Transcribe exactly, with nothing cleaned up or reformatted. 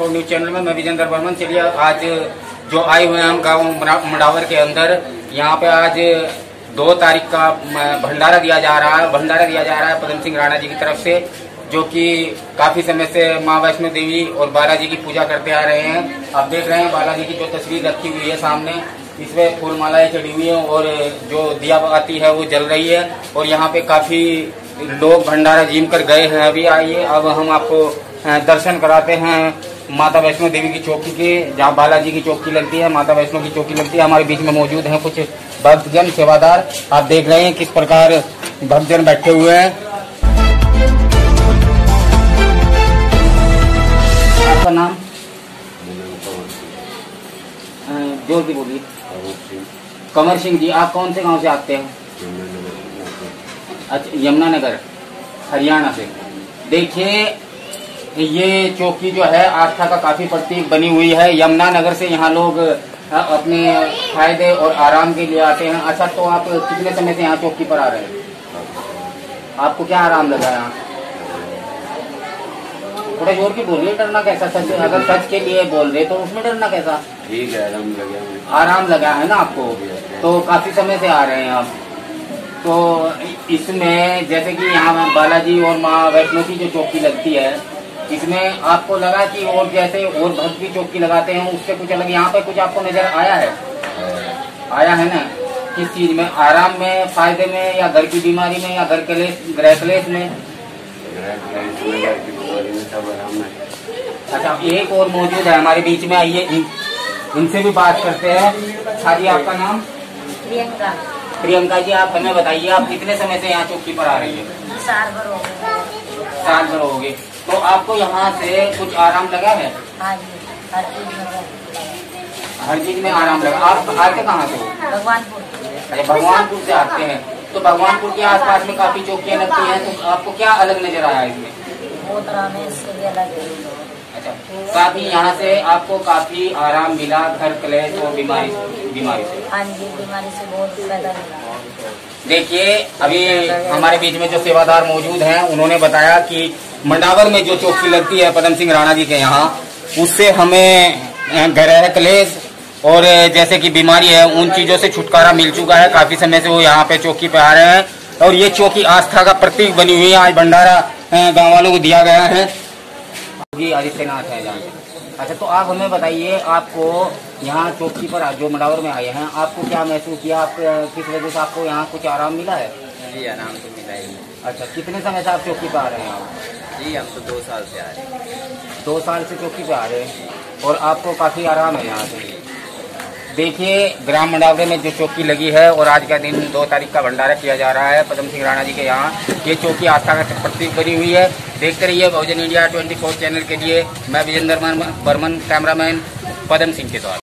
Four news channel में मैं विजेंद्र बर्मन। चलिए आज जो आए हुए हैं हम गाँव मंडावर के अंदर, यहाँ पे आज दो तारीख का भंडारा दिया जा रहा है भंडारा दिया जा रहा है पदम सिंह राणा जी की तरफ से, जो कि काफी समय से माँ वैष्णो देवी और बालाजी की पूजा करते आ रहे हैं। आप देख रहे हैं बालाजी की जो तस्वीर रखी हुई है सामने, इसमें फूल मालाएं चढ़ी हुई हैं और जो दिया बाती है वो जल रही है। और यहाँ पे काफी लोग भंडारा जीम कर गए हैं। अभी आइए अब हम आपको दर्शन कराते हैं माता वैष्णो देवी की चौकी के, जहाँ बालाजी की चौकी लगती है, माता वैष्णो की चौकी लगती है। हमारे बीच में मौजूद हैं कुछ भक्तजन सेवादार। आप देख रहे हैं किस प्रकार भक्तजन बैठे हुए हैं। आपका नाम? जोर की बोलिए। कंवर सिंह जी, आप कौन से गांव से आते हैं? अच्छा, यमुनानगर, हरियाणा से। देखिए ये चौकी जो है आस्था का काफी प्रतीक बनी हुई है। यमुनानगर से यहाँ लोग अपने फायदे और आराम के लिए आते हैं। अच्छा, तो आप कितने समय से यहाँ चौकी पर आ रहे हैं? आपको क्या आराम लगा यहाँ? थोड़ा जोर की बोलिए। डरना कैसा? सच, अगर सच के लिए बोल रहे तो उसमें डरना कैसा? ठीक है, आराम लगा। आराम लगा है ना आपको? तो काफी समय से आ रहे हैं आप। तो इसमें जैसे कि यहाँ बालाजी और माँ वैष्णो की जो चौकी लगती है, इसमें आपको लगा कि और जैसे और भक्त की चौकी लगाते हैं उससे कुछ अलग यहाँ पे कुछ आपको नजर आया है? आया है ना? किस चीज में? आराम में, फायदे में, या घर की बीमारी में, या घर क्लेश, गृह क्लेश में? अच्छा, एक और मौजूद है हमारे बीच में, आइए इन, इनसे भी बात करते हैं। हाँ जी, आपका नाम? प्रियंका। प्रियंका जी, आप हमें बताइए, आप कितने समय से यहाँ चौकी पर आ रही है? साल भर हो गए। साल भर हो गए। तो आपको यहाँ से कुछ आराम लगा है? हाँ जी, हर चीज में हर चीज में आराम लगा। आप आते कहाँ से हो? भगवानपुर। अच्छा, भगवानपुर से आते हैं। तो भगवानपुर के आसपास में काफी चौकियाँ लगती हैं, तो आपको क्या अलग नजर आया इसमें? वो तरह में इससे भी अलग है। अच्छा, काफी यहाँ से आपको काफी आराम मिला घर क्लेश और बीमारी बीमारी से? हाँ जी, बीमारी से बहुत फायदा मिला। देखिए अभी हमारे बीच में जो सेवादार मौजूद हैं, उन्होंने बताया कि मंडावर में जो चौकी लगती है पदम सिंह राणा जी के यहाँ, उससे हमें गृह क्लेश और जैसे कि बीमारी है उन चीजों से छुटकारा मिल चुका है। काफी समय से वो यहाँ पे चौकी पे आ रहे हैं और ये चौकी आस्था का प्रतीक बनी हुई है। आज भंडारा गाँव वालों को दिया गया है। जी आदित्यनाथ है जहाँ से। अच्छा, तो आप हमें बताइए, आपको यहाँ चौकी पर जो मंडावर में आए हैं, आपको क्या महसूस किया? आप किस वजह से आपको यहाँ कुछ आराम मिला है? जी, आराम तो मिला ही। अच्छा, कितने समय से आप चौकी पे आ रहे हैं? आप? जी, हम तो दो साल से आ रहे हैं। दो साल से चौकी पे आ रहे हैं और आपको काफी आराम है यहाँ से। देखिए ग्राम मंडावरे में जो चौकी लगी है और आज का दिन दो तारीख का भंडारा किया जा रहा है पदम सिंह राणा जी के यहाँ। ये चौकी आस्था का प्रतीक बनी हुई है। देखते रहिए बहुजन इंडिया चौबीस चैनल के लिए। मैं विजेंद्र बर्मन, कैमरामैन पदम सिंह के द्वारा।